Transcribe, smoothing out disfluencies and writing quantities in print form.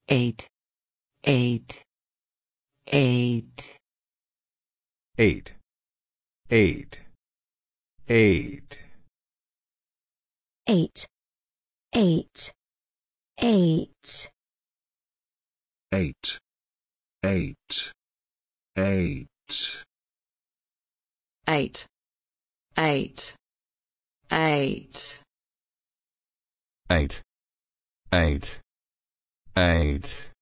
eight, eight, eight, eight, eight, eight, eight, eight, eight, eight, eight, eight, eight, eight, eight, eight, eight, eight.